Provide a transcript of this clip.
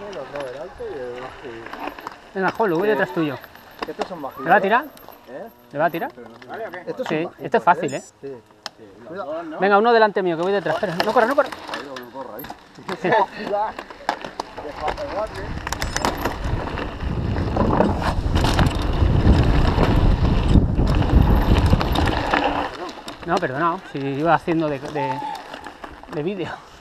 los dos, el alto y el bajo. Venga, Jolu, voy detrás tuyo. Estos son bajitos. ¿Le va a tirar? ¿Eh? ¿Le va a tirar? ¿Vale o qué? Estos son Sí, bajitos, esto es fácil, ¿eh? Sí. Los dos, ¿no? Venga, uno delante mío, que voy detrás. Espera, no corra, no corra. No corra ahí. Sí. No, perdonado, si iba haciendo de vídeo.